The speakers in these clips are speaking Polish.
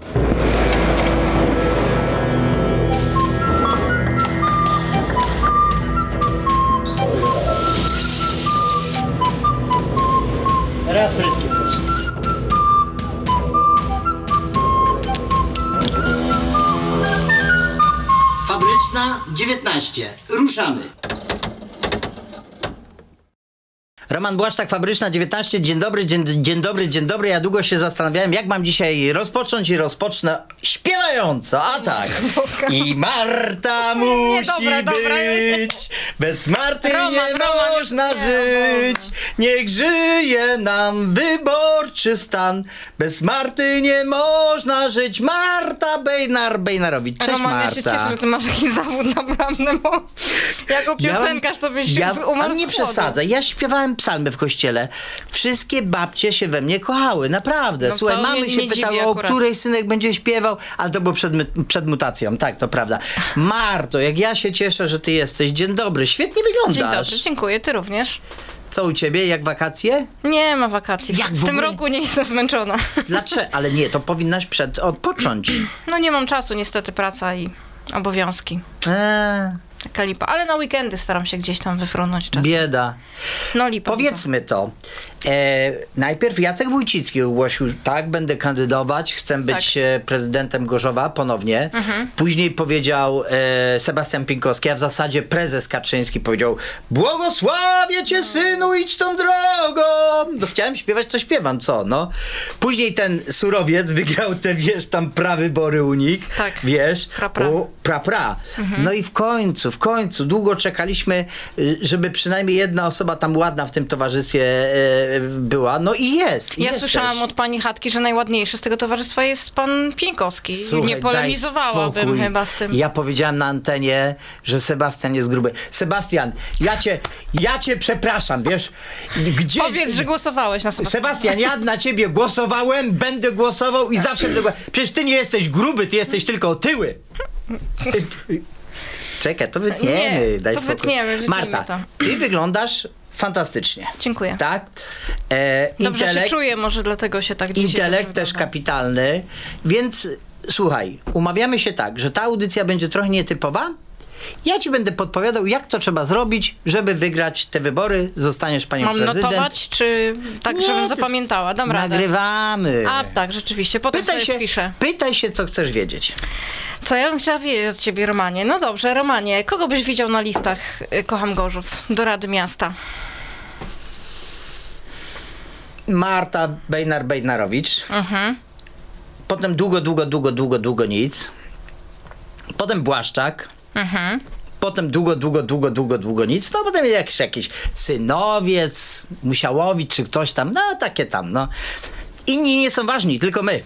Raz frytki, proszę. Fabryczna 19. Ruszamy. Roman Błaszczak, Fabryczna 19. Dzień dobry, dzień dobry, dzień dobry. Ja długo się zastanawiałem, jak mam dzisiaj rozpocząć i rozpocznę śpiewająco. A tak. I Marta musi być. Bez Marty nie można żyć. Niech żyje nam wyborczy stan. Bez Marty nie można żyć. Marta Bejnarowicz. Cześć, Roman, Marta. ja się cieszę, że ty masz jakiś zawód naprawdę, bo jako piosenkarz to byś umarł. A nie przesadzaj. Ja śpiewałem psalmy w kościele. Wszystkie babcie się we mnie kochały. Naprawdę. No słuchaj, mamy się pytały, o której synek będzie śpiewał, ale to było przed mutacją. Tak, to prawda. Marto, jak ja się cieszę, że ty jesteś. Dzień dobry. Świetnie wyglądasz. Dzień dobry, dziękuję. Ty również. Co u ciebie? Jak wakacje? Nie ma wakacji. Jak w tym roku nie jestem zmęczona. Dlaczego? Ale nie, to powinnaś odpocząć. No nie mam czasu, niestety, praca i obowiązki. Taka lipa. Ale na weekendy staram się gdzieś tam wyfrunąć czasem. Bieda. No lipa. Powiedzmy to. Najpierw Jacek Wójcicki ogłosił, tak, będę kandydować, chcę być prezydentem Gorzowa ponownie. Później powiedział Sebastian Pieńkowski, a w zasadzie prezes Kaczyński powiedział: błogosławię cię, synu, idź tą drogą. No, chciałem śpiewać, to śpiewam, co, no. Później ten surowiec wygrał te, wiesz, tam prawybory u nich. Tak. Wiesz. Pra. No i w końcu, długo czekaliśmy, żeby przynajmniej jedna osoba tam ładna w tym towarzystwie była. No i jest. Ja słyszałam od pani Chatki, że najładniejszy z tego towarzystwa jest pan Pieńkowski. Słuchaj, nie polemizowałabym chyba z tym. Ja powiedziałem na antenie, że Sebastian jest gruby. Sebastian, ja cię przepraszam, wiesz. Gdzie... Powiedz, że głosowałeś na Sebastiana. Sebastian, ja na ciebie głosowałem, będę głosował i zawsze będę głosował. Przecież ty nie jesteś gruby, ty jesteś tylko otyły. Czekaj, to wytniemy. Daj spokój. Wytniemy Marta, to. ty wyglądasz fantastycznie. Dziękuję. Tak? Dobrze się czuję, może dlatego się tak dzisiaj intelekt też kapitalny, więc słuchaj, umawiamy się tak, że ta audycja będzie trochę nietypowa. Ja ci będę podpowiadał, jak to trzeba zrobić, żeby wygrać te wybory. Zostaniesz panią prezydent. Mam notować, czy tak, nie, żebym zapamiętała? Dam radę. Nagrywamy. A, tak, rzeczywiście. Potem sobie spiszę. Pytaj się, co chcesz wiedzieć. Co ja bym chciała wiedzieć od ciebie, Romanie? No dobrze, Romanie, kogo byś widział na listach Kocham Gorzów do Rady Miasta? Marta Bejnarowicz. Potem długo nic. Potem Błaszczak. Potem długo nic. No potem jakiś Synowiec, Musiałowicz czy ktoś tam. No takie tam, no. Inni nie są ważni, tylko my.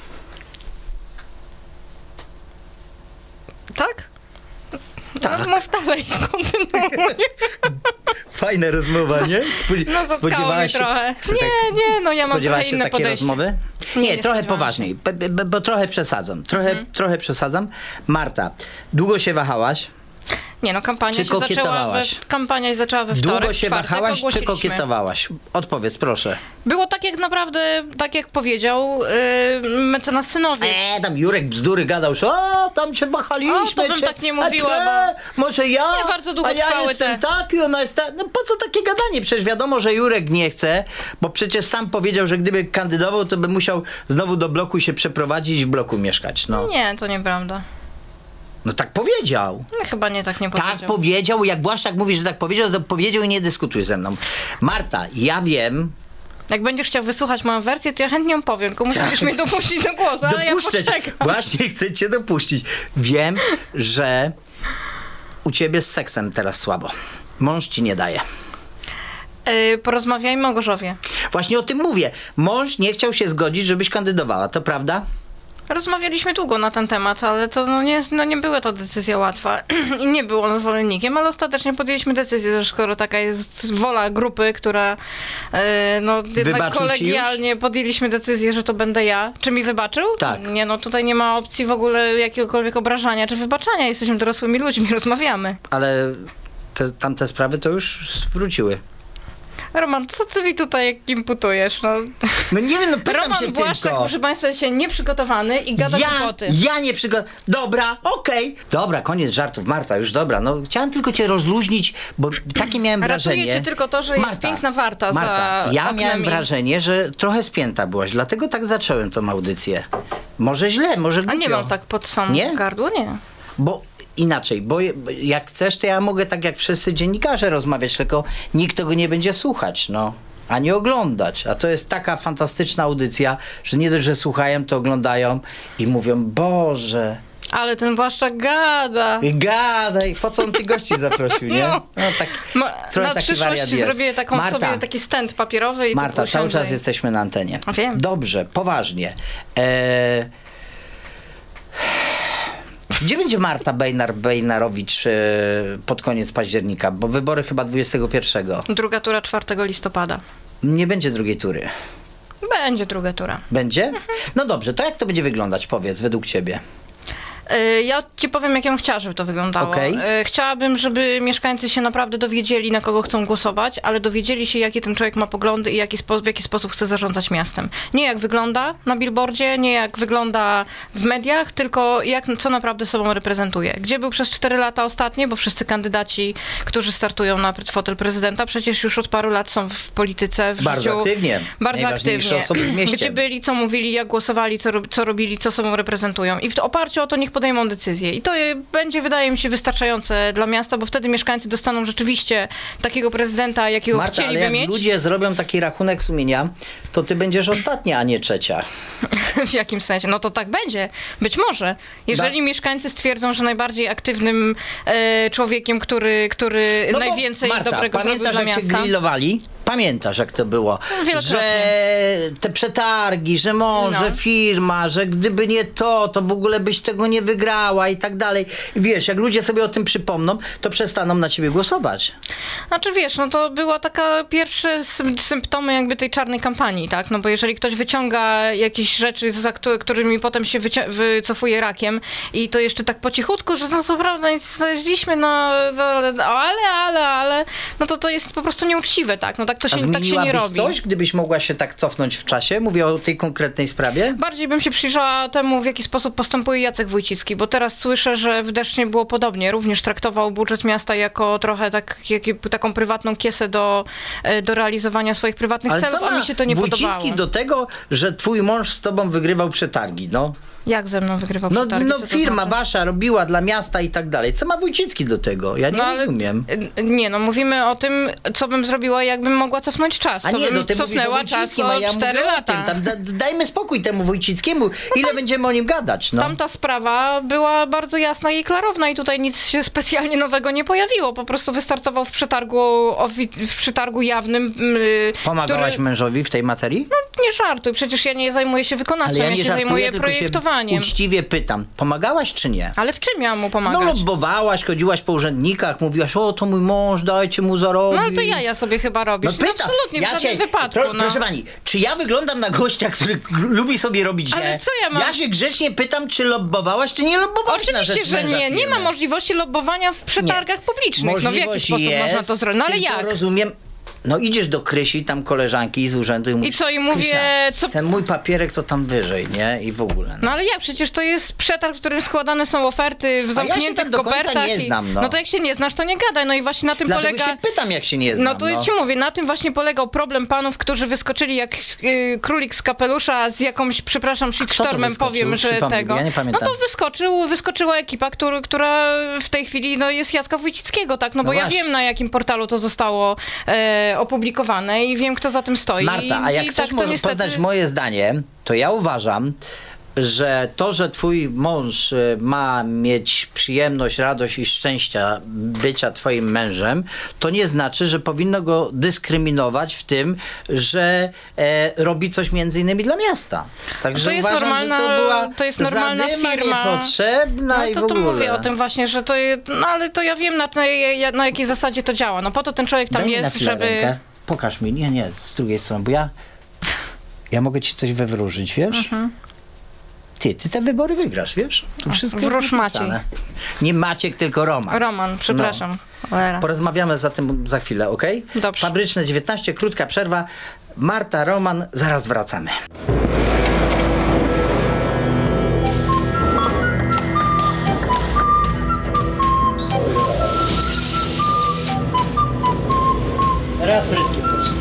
Tak? Tak. No, mów dalej, kontynuuj. Fajna rozmowa, nie? No spodziewałaś się trochę. Nie, no ja mam trochę inne podejście. Rozmowy? Nie, trochę poważniej, bo trochę przesadzam. Trochę przesadzam. Marta, długo się wahałaś? Nie, no kampania się zaczęła we wtorek. Długo się wahałaś, czy kokietowałaś? Odpowiedz, proszę. Było tak jak naprawdę, tak jak powiedział mecenas Synowiec. Tam Jurek bzdury gadał, że tam się wahaliśmy. To bym tak nie mówiła, bo... Może ja? Nie, bardzo długo a ja trwały jestem taki, ona jest tak. No po co takie gadanie? Przecież wiadomo, że Jurek nie chce, bo przecież sam powiedział, że gdyby kandydował, to by musiał znowu do bloku się przeprowadzić i w bloku mieszkać. No. Nie, to nieprawda. No tak powiedział. No, chyba nie tak nie powiedział. Tak powiedział, jak Błaszczak mówi, że tak powiedział, to powiedział i nie dyskutuj ze mną. Marta, ja wiem... Jak będziesz chciał wysłuchać moją wersję, to ja chętnie ją powiem, tylko musisz mnie dopuścić do głosu, ale ja poczekam. Właśnie chcę cię dopuścić. Wiem, że u ciebie z seksem teraz słabo. Mąż ci nie daje. Porozmawiajmy o Gorzowie. Właśnie o tym mówię. Mąż nie chciał się zgodzić, żebyś kandydowała, to prawda? Rozmawialiśmy długo na ten temat, ale to nie była to decyzja łatwa i nie był on zwolennikiem, ale ostatecznie podjęliśmy decyzję, że skoro taka jest wola grupy, która jednak kolegialnie podjęliśmy decyzję, że to będę ja. Czy mi wybaczył? Tak. Nie, no tutaj nie ma opcji w ogóle jakiegokolwiek obrażania czy wybaczania. Jesteśmy dorosłymi ludźmi, rozmawiamy. Ale tamte sprawy to już wróciły. Roman, co ty mi tutaj imputujesz? No nie wiem, no pytam Roman się Błaszczak, tylko. proszę państwa, jest się nieprzygotowany i gada głupoty. Ja nie przygotowałem. Dobra, okej. Dobra, koniec żartów. Marta, już dobra. No chciałem tylko cię rozluźnić, bo takie miałem wrażenie. Ratuje cię tylko to, że jest piękna warta Marta, za ja oknami. miałem wrażenie, że trochę spięta byłaś, dlatego tak zacząłem tą audycję. Może źle, może głupio. A nie mam tak pod sam gardło? Nie. Bo inaczej, bo jak chcesz, to ja mogę tak jak wszyscy dziennikarze rozmawiać, tylko nikt tego nie będzie słuchać, no. Ani oglądać. A to jest taka fantastyczna audycja, że nie dość, że słuchają, to oglądają i mówią, Boże. Ale ten Błaszczak gada. Gadaj, po co on tych gości zaprosił, nie? No tak, na przyszłość zrobię taką Marta, sobie taki stent papierowy i Marta, cały czas jesteśmy na antenie. Wiem. Dobrze, poważnie. Gdzie będzie Marta Bejnarowicz pod koniec października? Bo wybory chyba 21. Druga tura 4 listopada. Nie będzie drugiej tury. Będzie druga tura. Będzie? No dobrze, to jak to będzie wyglądać, powiedz, według ciebie? Ja ci powiem, jak ja bym chciała, żeby to wyglądało. Okay. Chciałabym, żeby mieszkańcy się naprawdę dowiedzieli, na kogo chcą głosować, ale dowiedzieli się, jakie ten człowiek ma poglądy i w jaki sposób chce zarządzać miastem. Nie jak wygląda na billboardzie, nie jak wygląda w mediach, tylko co naprawdę sobą reprezentuje. Gdzie był przez 4 lata ostatnie, bo wszyscy kandydaci, którzy startują na fotel prezydenta, przecież już od paru lat są w polityce, w bardzo życiu. Aktywnie. Bardzo aktywnie. Osoby w mieście. Gdzie byli, co mówili, jak głosowali, co robili, co sobą reprezentują. I w oparciu o to niech podejmą decyzję. I to będzie, wydaje mi się, wystarczające dla miasta, bo wtedy mieszkańcy dostaną rzeczywiście takiego prezydenta, jakiego Marta, chcieliby ale jak mieć. ludzie zrobią taki rachunek sumienia, to ty będziesz ostatnia, a nie trzecia. W jakim sensie? No to tak będzie. Być może. Jeżeli mieszkańcy stwierdzą, że najbardziej aktywnym człowiekiem, który najwięcej Marta, dobrego zrobił dla jak miasta. Cię grillowali? Pamiętasz, jak to było? Wielokrotnie. Że te przetargi, że może firma, że gdyby nie to w ogóle byś tego nie wygrała i tak dalej. Wiesz, jak ludzie sobie o tym przypomną, to przestaną na ciebie głosować. Znaczy wiesz, no to była taka pierwsze symptomy jakby tej czarnej kampanii, tak? No bo jeżeli ktoś wyciąga jakieś rzeczy, za którymi potem się wycofuje rakiem i to jeszcze tak po cichutku, że no co prawda nic znaleźliśmy, ale, no to jest po prostu nieuczciwe, tak? No tak to się, tak się nie robi. coś, gdybyś mogła się tak cofnąć w czasie? Mówię o tej konkretnej sprawie. Bardziej bym się przyjrzała temu, w jaki sposób postępuje Jacek Wójcicki, bo teraz słyszę, że w Deszcznie było podobnie. Również traktował budżet miasta jako trochę taką prywatną kiesę do realizowania swoich prywatnych celów, a mi się to nie podobało. Wójcicki do tego, że twój mąż z tobą wygrywał przetargi, no. Jak ze mną wygrywał przetargi? No firma wasza robiła dla miasta i tak dalej. Co ma Wójcicki do tego? Ja nie rozumiem. Nie, no mówimy o tym, co bym zrobiła, jakbym mogła cofnąć czas. A to nie, bym ty cofnęła czas o 4 lata. Dajmy spokój temu Wójcickiemu. Ile będziemy o nim gadać? No. Tamta sprawa była bardzo jasna i klarowna i tutaj nic się specjalnie nowego nie pojawiło. Po prostu wystartował w przetargu jawnym. Pomagałaś mężowi w tej materii? No nie żartuj, przecież ja nie zajmuję się wykonawstwem, ja się zajmuję projektowaniem. Uczciwie pytam, pomagałaś czy nie? Ale w czym miałam mu pomagać? No lobbowałaś, chodziłaś po urzędnikach, mówiłaś, o to mój mąż, dajcie mu zarobić. No ale to ja sobie chyba robisz. No pytam, absolutnie, w żadnym wypadku. Proszę pani, czy ja wyglądam na gościa, który lubi sobie robić źle? Ale co ja mam? Ja się grzecznie pytam, czy lobbowałaś, czy nie lobbowałaś. Oczywiście, że nie. Nie ma możliwości lobbowania w przetargach publicznych. No w jaki sposób można to zrobić? No ale jak? Rozumiem. No idziesz do Krysi, tam koleżanki z urzędu i mówisz, i co, i mówię, co... ten mój papierek to tam wyżej, nie? I w ogóle. No ale jak? Przecież to jest przetarg, w którym składane są oferty w zamkniętych kopertach. Ja się nie znam, no to jak się nie znasz, to nie gadaj. No i właśnie na tym Dlatego polega... się pytam, jak się nie znam. No to ja ci mówię, na tym właśnie polegał problem panów, którzy wyskoczyli jak królik z kapelusza z jakąś, przepraszam, shitstormem, powiem, że tego. Ja nie pamiętam. No to wyskoczyła ekipa, która w tej chwili jest Jacka Wójcickiego, tak? No bo ja wiem, na jakim portalu to zostało opublikowane i wiem, kto za tym stoi. Marta, a jak chcesz może poznać moje zdanie, to ja uważam, że to, że twój mąż ma mieć przyjemność, radość i szczęścia bycia twoim mężem, to nie znaczy, że powinno go dyskryminować w tym, że robi coś między innymi dla miasta. Także to jest uważam, normalna, że to była normalna firma. Niepotrzebna no, i w ogóle. To mówię o tym właśnie, że to jest, no ale to ja wiem na jakiej zasadzie to działa. No po to ten człowiek tam Daj jest, mi na żeby... rękę. Pokaż mi. Nie, z drugiej strony, bo ja mogę ci coś wywróżyć, wiesz? Ty te wybory wygrasz, wiesz? Tu wszystko Wróż jest napisane. Maciej. Nie Maciek, tylko Roman. Roman, przepraszam. No. Porozmawiamy za tym za chwilę, okej? Dobrze. Fabryczne 19, krótka przerwa. Marta, Roman, zaraz wracamy. Raz frytki, proszę.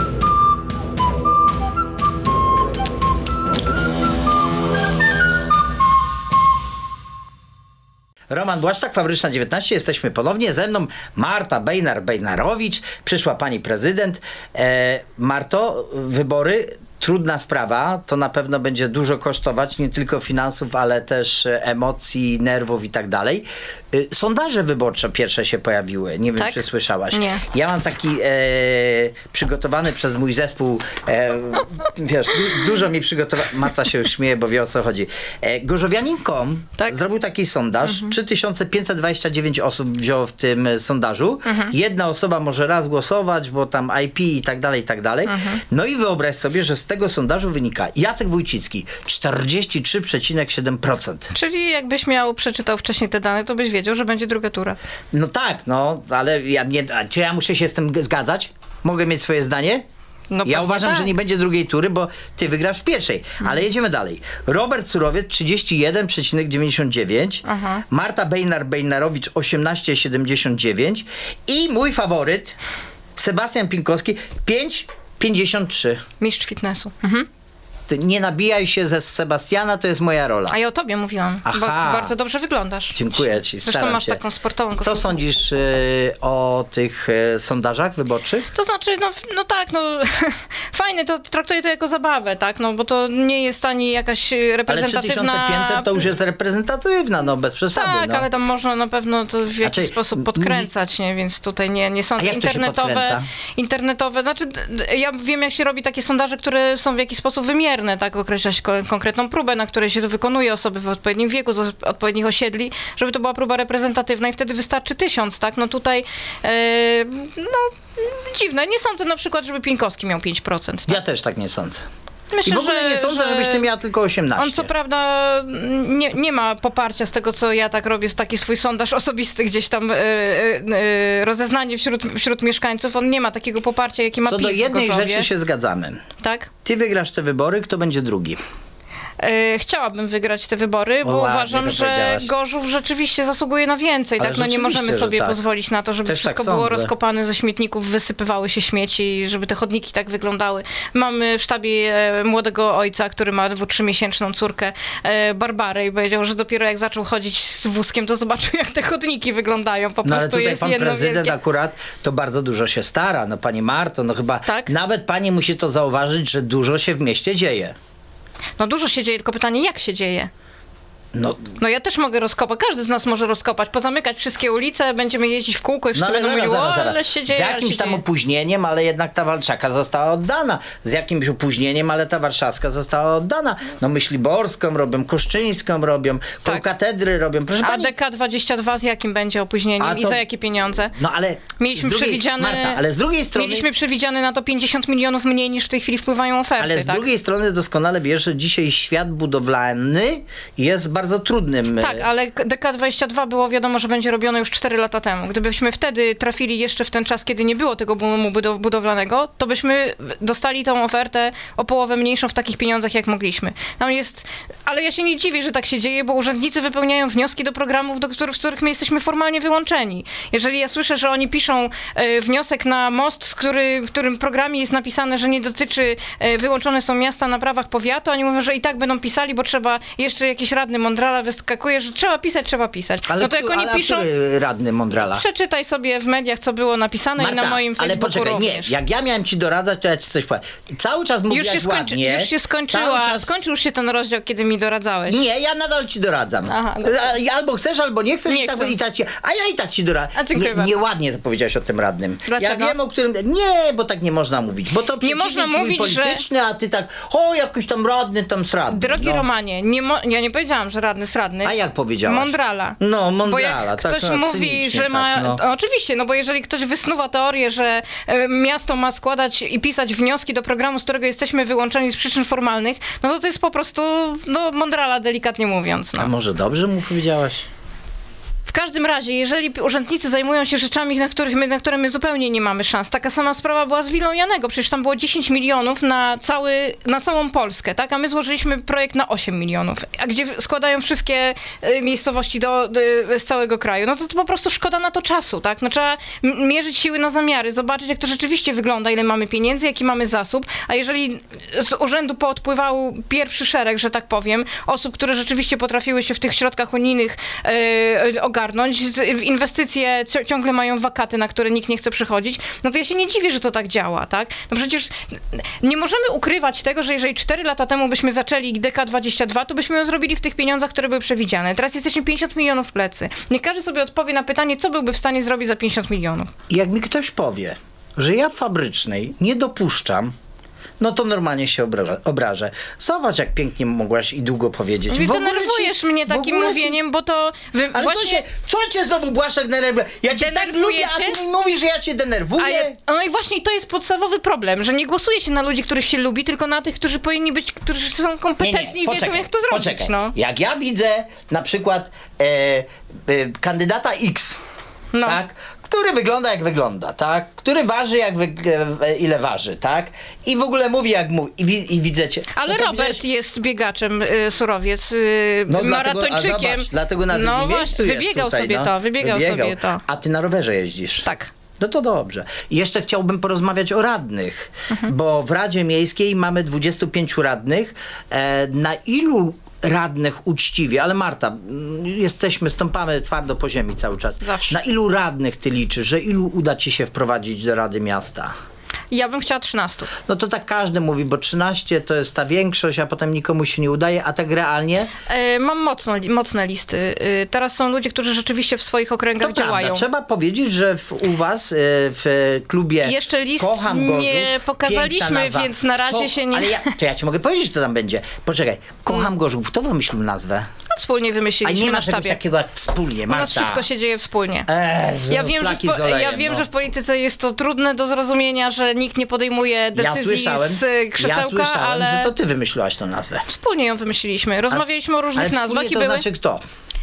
Roman Błaszczak, Fabryczna 19, jesteśmy ponownie. Ze mną Marta Bejnar-Bejnarowicz, przyszła pani prezydent. Marto, wybory, trudna sprawa, to na pewno będzie dużo kosztować, nie tylko finansów, ale też emocji, nerwów i tak dalej. Sondaże wyborcze pierwsze się pojawiły, nie wiem, tak? czy słyszałaś. Nie. Ja mam taki przygotowany przez mój zespół, wiesz, dużo mi przygotowano, Marta się śmieje, bo wie, o co chodzi. Gorzowianin.com tak? zrobił taki sondaż, 3529 osób wzięło w tym sondażu. Jedna osoba może raz głosować, bo tam IP i tak dalej, i tak dalej. No i wyobraź sobie, że z tego sondażu wynika Jacek Wójcicki 43,7%. Czyli jakbyś przeczytał wcześniej te dane, to byś wiedział, że będzie druga tura. No tak, no, ale czy ja muszę się z tym zgadzać? Mogę mieć swoje zdanie? No ja uważam, tak. że nie będzie drugiej tury, bo ty wygrasz w pierwszej. Ale jedziemy dalej. Robert Surowiec 31,99. Marta Bejnar-Bejnarowicz 18,79. I mój faworyt Sebastian Pinkowski 5,53. Mistrz fitnessu. Ty nie nabijaj się ze Sebastiana, to jest moja rola. A ja o tobie mówiłam, bo bardzo dobrze wyglądasz. Dziękuję ci, Zresztą staram masz się. taką sportową koszulkę. Co sądzisz o tych sondażach wyborczych? To znaczy, no tak, no fajne, to traktuję to jako zabawę, tak, no bo to nie jest ani jakaś reprezentatywna... Ale 3500 to już jest reprezentatywna, no bez przesady. Tak, no. ale tam można na pewno to w jakiś sposób podkręcać, nie? Więc tutaj nie sądzę. A jak to się podkręca? Internetowe, znaczy ja wiem, jak się robi takie sondaże, które są w jakiś sposób wymierne, tak, określa się konkretną próbę, na której się to wykonuje, osoby w odpowiednim wieku, z odpowiednich osiedli, żeby to była próba reprezentatywna i wtedy wystarczy 1000, tak? No tutaj, dziwne. Nie sądzę na przykład, żeby Pinkowski miał 5%. Tak? Ja też tak nie sądzę. Myślę, I w ogóle nie sądzę, żebyś ty miała tylko 18. On co prawda nie ma poparcia z tego, co ja tak robię, z taki swój sondaż osobisty, gdzieś tam rozeznanie wśród mieszkańców. On nie ma takiego poparcia, jakie ma PiS. Co do jednej w Gorzowie. rzeczy się zgadzamy. Tak? Ty wygrasz te wybory, kto będzie drugi? Chciałabym wygrać te wybory, bo ładnie uważam, to że powiedziałaś. Gorzów rzeczywiście zasługuje na więcej. Ale Tak? No nie możemy rzeczywiście, sobie że tak. pozwolić na to, żeby Też wszystko tak było sądzę. rozkopane ze śmietników, wysypywały się śmieci, żeby te chodniki tak wyglądały. Mamy w sztabie młodego ojca, który ma 2-3-miesięczną córkę, Barbarę, i powiedział, że dopiero jak zaczął chodzić z wózkiem, to zobaczył, jak te chodniki wyglądają. Po No ale prostu tutaj jest pan jedno prezydent wielkie... akurat to bardzo dużo się stara. No pani Marto, no chyba Tak? nawet pani musi to zauważyć, że dużo się w mieście dzieje. No dużo się dzieje, tylko pytanie, jak się dzieje? No ja też mogę rozkopać, każdy z nas może rozkopać, pozamykać wszystkie ulice, będziemy jeździć w kółko i wszyscy będą mówić, ale się dzieje, z jakimś tam opóźnieniem, ale jednak ta Walczaka została oddana. Z jakimś opóźnieniem, ale ta Warszawska została oddana. No Myśliborską robią, Koszczyńską robią, koło katedry robią. Proszę a pani... DK22 z jakim będzie opóźnieniem i za jakie pieniądze? No ale mieliśmy przewidziane, Marta, ale z drugiej strony... Mieliśmy przewidziane na to 50 milionów mniej niż w tej chwili wpływają oferty. Ale z drugiej strony doskonale wiesz, że dzisiaj świat budowlany jest bardzo trudnym. Tak, ale DK22 było wiadomo, że będzie robione już 4 lata temu. Gdybyśmy wtedy trafili jeszcze w ten czas, kiedy nie było tego boomu budowlanego, to byśmy dostali tą ofertę o połowę mniejszą w takich pieniądzach, jak mogliśmy. Tam jest, ale ja się nie dziwię, że tak się dzieje, bo urzędnicy wypełniają wnioski do programów, w których my jesteśmy formalnie wyłączeni. Jeżeli ja słyszę, że oni piszą wniosek na most, w którym programie jest napisane, że nie dotyczy, wyłączone są miasta na prawach powiatu, oni mówią, że i tak będą pisali, bo trzeba jeszcze jakiś radny Mondrala wyskakuje, że trzeba pisać. Ale no to jak oni piszą... radny Mondrala? Przeczytaj sobie w mediach, co było napisane, Marta, i na moim Facebooku ale poczekaj, również. Nie, jak ja miałem ci doradzać, to ja ci coś powiem. Cały czas mówiłaś ładnie. Już się skończyła. Skończył już się ten rozdział, kiedy mi doradzałeś. Nie, ja nadal ci doradzam. Aha, albo chcesz, albo nie chcesz. Nie chcę. A ja i tak ci doradzam. Nieładnie to powiedziałeś o tym radnym. Dlaczego? Ja wiem, o którym... Nie, bo tak nie można mówić. Bo to nie można mówić, polityczny, że... a ty tak, jakiś tam radny, tam sradny. Drogi Romanie, ja nie powiedziałam, że radny. A jak powiedziałaś? Mądrala. No, mądrala. Bo jak tak, ktoś mówi, że ma... Tak, no. Oczywiście, no bo jeżeli ktoś wysnuwa teorię, że miasto ma składać i pisać wnioski do programu, z którego jesteśmy wyłączeni z przyczyn formalnych, no to jest po prostu mądrala, delikatnie mówiąc. No. A może dobrze mu powiedziałaś? W każdym razie, jeżeli urzędnicy zajmują się rzeczami, na które my zupełnie nie mamy szans. Taka sama sprawa była z Willą Janego. Przecież tam było 10 milionów na całą Polskę, tak? A my złożyliśmy projekt na 8 milionów. A gdzie składają wszystkie miejscowości z całego kraju. No to po prostu szkoda na to czasu, tak? No trzeba mierzyć siły na zamiary, zobaczyć, jak to rzeczywiście wygląda, ile mamy pieniędzy, jaki mamy zasób. A jeżeli z urzędu poodpływał pierwszy szereg, że tak powiem, osób, które rzeczywiście potrafiły się w tych środkach unijnych ogarnąć, inwestycje ciągle mają wakaty, na które nikt nie chce przychodzić, no to ja się nie dziwię, że to tak działa, tak? No przecież nie możemy ukrywać tego, że jeżeli 4 lata temu byśmy zaczęli DK22, to byśmy ją zrobili w tych pieniądzach, które były przewidziane. Teraz jesteśmy 50 milionów w plecy. Niech każdy sobie odpowie na pytanie, co byłby w stanie zrobić za 50 milionów. Jak mi ktoś powie, że ja w Fabrycznej nie dopuszczam, no to normalnie się obrażę. Zobacz, jak pięknie mogłaś i długo powiedzieć. Denerwujesz mnie takim mówieniem, bo to... Ale właśnie... co cię znowu, Błaszczak, denerwuje? Ja cię tak lubię, a ty mi mówisz, że ja cię denerwuję? No i właśnie to jest podstawowy problem, że nie głosuje się na ludzi, których się lubi, tylko na tych, którzy powinni być, którzy są kompetentni i wiedzą, jak to zrobić. Poczekaj. No. Jak ja widzę na przykład kandydata X, tak? Który wygląda jak wygląda, tak? Który waży ile waży, tak? I w ogóle mówi jak mówi i widzę cię. Ale no Robert jest biegaczem, surowiec, maratończykiem. Dlatego na drugim miejscu wybiegał jest tutaj, wybiegał sobie to. A ty na rowerze jeździsz. Tak. No to dobrze. I jeszcze chciałbym porozmawiać o radnych, bo w Radzie Miejskiej mamy 25 radnych. Na ilu radnych uczciwie, ale Marta, stąpamy twardo po ziemi cały czas. Zawsze. Na ilu radnych ty liczysz, że ilu uda ci się wprowadzić do Rady Miasta? Ja bym chciała 13. No to tak każdy mówi, bo 13 to jest ta większość, a potem nikomu się nie udaje, a tak realnie? Mam mocne listy. Teraz są ludzie, którzy rzeczywiście w swoich okręgach działają. Prawda. Trzeba powiedzieć, że u was w klubie jeszcze list Kocham Gorzów, nie pokazaliśmy, więc na razie się nie... Ale ja ci mogę powiedzieć, co tam będzie. Poczekaj, Kocham Gorzów, kto wymyślił nazwę? No, wspólnie wymyśliliśmy na sztabie. A nie ma czegoś takiego jak wspólnie, Marta. U nas wszystko się dzieje wspólnie. Ja wiem, że w polityce jest to trudne do zrozumienia, że nikt nie podejmuje decyzji z krzesełka, ale... że to ty wymyśliłaś tą nazwę. Wspólnie ją wymyśliliśmy. Rozmawialiśmy o różnych nazwach i to znaczy kto?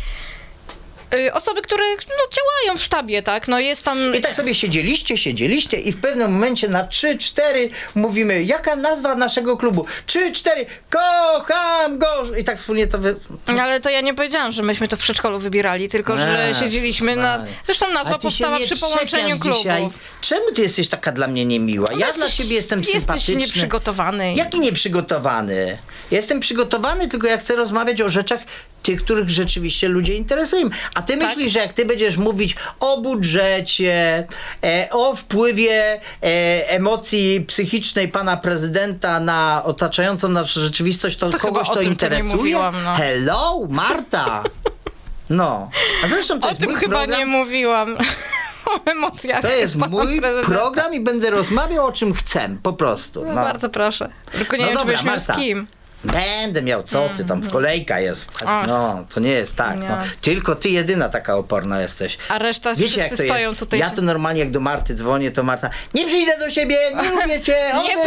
Osoby, które działają w sztabie, tak? No jest tam... I tak sobie siedzieliście i w pewnym momencie na 3-4 mówimy, jaka nazwa naszego klubu? 3-4, Kocham Gorzów! I tak wspólnie to... Ale to ja nie powiedziałam, że myśmy to w przedszkolu wybierali, tylko że siedzieliśmy na... Zresztą nazwa powstała przy połączeniu klubów. Dzisiaj. Czemu ty jesteś taka dla mnie niemiła? Ja dla ciebie jestem sympatyczny. Jesteś nieprzygotowany. Jaki nieprzygotowany? Jestem przygotowany, tylko ja chcę rozmawiać o rzeczach tych, których rzeczywiście ludzie interesują. A ty myślisz, że jak ty będziesz mówić o budżecie, o wpływie emocji psychicznej pana prezydenta na otaczającą nas rzeczywistość, to kogoś to interesuje? Mówiłam, no. Hello, Marta! No. A zresztą to o jest tym mój chyba program. Nie mówiłam. O emocjach. To jest mój program i będę rozmawiał o czym chcę, po prostu. No. Bardzo proszę. Tylko nie wiem, czy będziesz miał z kim. Będę miał, co ty tam, kolejka jest. No, to nie jest tak. No. Tylko ty jedyna taka oporna jesteś. A reszta wiecie, jak to stoją jest? tutaj. Ja to normalnie jak do Marty dzwonię, to Marta, nie przyjdę do siebie, nie lubię cię,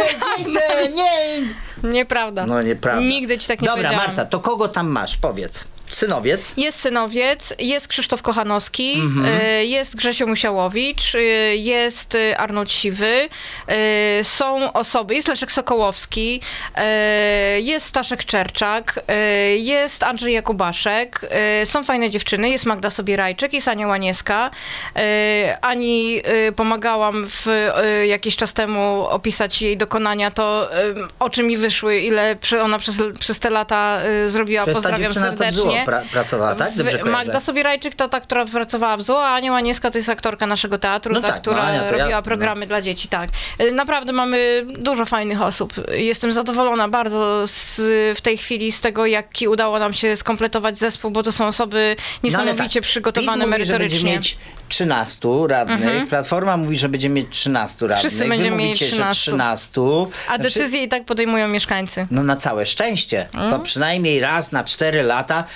Nieprawda. No nieprawda. Nigdy ci tak nie powiedziałam. Dobra, Marta, to kogo tam masz? Powiedz. Synowiec? Jest Synowiec, jest Krzysztof Kochanowski, jest Grzesio Musiałowicz, jest Arnold Siwy, są osoby, jest Leszek Sokołowski, jest Staszek Czerczak, jest Andrzej Jakubaszek, są fajne dziewczyny, jest Magda Sobierajczyk, jest Ania Łanieska. Ani pomagałam jakiś czas temu opisać jej dokonania, to oczy mi wyszły, ile ona przez te lata zrobiła. Pozdrawiam serdecznie. Pracowała, tak? Magda Sobierajczyk to ta, która pracowała w ZUO, a Ania Łanieska to jest aktorka naszego teatru, która robiła programy dla dzieci, tak. Naprawdę mamy dużo fajnych osób. Jestem zadowolona bardzo w tej chwili z tego, jaki udało nam się skompletować zespół, bo to są osoby niesamowicie przygotowane merytorycznie. Mówi, że będzie mieć 13 radnych. Platforma mówi, że będzie mieć 13 radnych. Wszyscy będziemy mieć 13. A decyzje i tak podejmują mieszkańcy. No na całe szczęście. To przynajmniej raz na 4 lata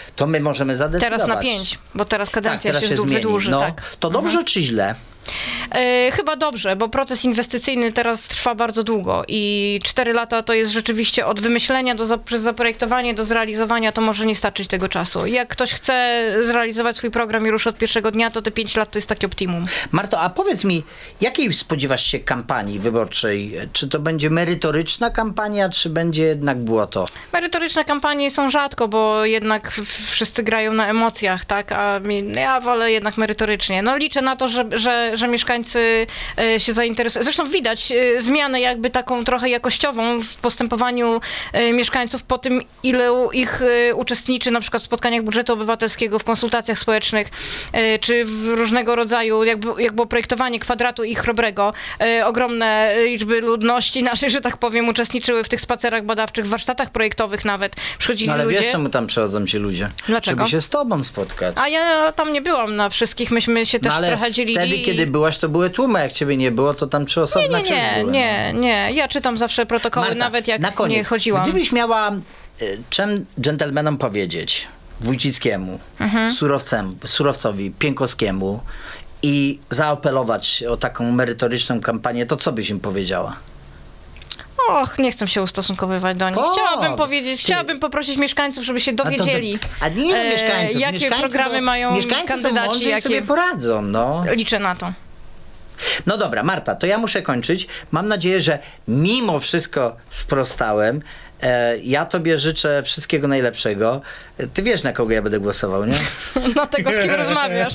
to my możemy zadecydować. Teraz na 5, bo teraz kadencja teraz się zmieni. wydłuży. No, Tak. to dobrze czy źle? Chyba dobrze, bo proces inwestycyjny teraz trwa bardzo długo i 4 lata to jest rzeczywiście od wymyślenia przez zaprojektowanie do zrealizowania, to może nie starczyć tego czasu. Jak ktoś chce zrealizować swój program i ruszy od pierwszego dnia, to te 5 lat to jest takie optimum. Marto, a powiedz mi, jakiej spodziewasz się kampanii wyborczej? Czy to będzie merytoryczna kampania, czy będzie jednak błoto? Merytoryczne kampanie są rzadko, bo jednak wszyscy grają na emocjach, tak? A ja wolę jednak merytorycznie. No liczę na to, że mieszkańcy się zainteresują. Zresztą widać zmianę jakby taką trochę jakościową w postępowaniu mieszkańców po tym, ile ich uczestniczy na przykład w spotkaniach budżetu obywatelskiego, w konsultacjach społecznych, czy w różnego rodzaju, jak było projektowanie kwadratu i Chrobrego. Ogromne liczby ludności naszej, że tak powiem, uczestniczyły w tych spacerach badawczych, w warsztatach projektowych nawet. Przychodzili ale ludzie. Wiesz, czemu tam przychodzą ci ludzie? Dlaczego? Żeby się z tobą spotkać. A ja tam nie byłam na wszystkich, myśmy się też ale trochę dzielili. wtedy, kiedy byłaś, to były tłumy, jak ciebie nie było, to tam 3 osoby na czymś były. Nie. Ja czytam zawsze protokoły, Marta, nawet jak na koniec, nie chodziłam. Gdybyś miała czym dżentelmenom powiedzieć, Wójcickiemu, Surowcowi, Pienkowskiemu i zaapelować o taką merytoryczną kampanię, to co byś im powiedziała? Och, nie chcę się ustosunkowywać do nich. Chciałabym poprosić mieszkańców, żeby się dowiedzieli, a nie mieszkańców. jakie mieszkańcy programy mają kandydaci. Jakie sobie poradzą. No. Liczę na to. No dobra, Marta, to ja muszę kończyć. Mam nadzieję, że mimo wszystko sprostałem. Ja tobie życzę wszystkiego najlepszego. Ty wiesz, na kogo ja będę głosował, nie? No tego, z kim rozmawiasz.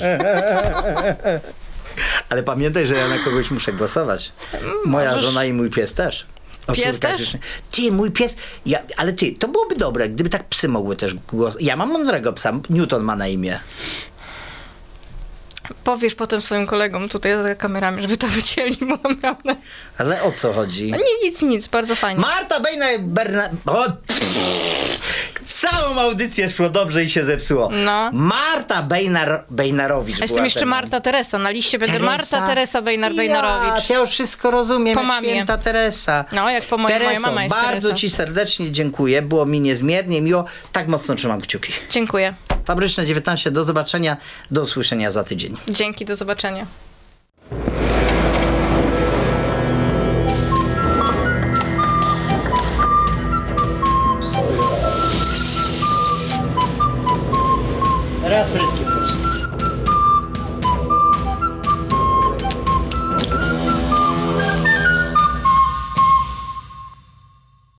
Ale pamiętaj, że ja na kogoś muszę głosować. Moja żona i mój pies też. Pies też? Ty, mój pies. Ale ty, to byłoby dobre, gdyby tak psy mogły też głosować. Ja mam mądrego psa. Newton ma na imię. Powiesz potem swoim kolegom tutaj za kamerami, żeby to wycięli, bo naprawdę... Ale o co chodzi? Nic, bardzo fajnie. Marta Całą audycję szło dobrze i się zepsuło. No. Marta Bejnarowicz. A jestem jeszcze Marta Teresa. Na liście będę Marta Teresa Bejnarowicz. Ja już wszystko rozumiem. Po mamie. Święta Teresa. No, jak po mojej moja mama jest bardzo Teresa. ci serdecznie dziękuję. Było mi niezmiernie miło. Tak mocno trzymam kciuki. Dziękuję. Fabryczne 19. Do zobaczenia. Do usłyszenia za tydzień. Dzięki, do zobaczenia.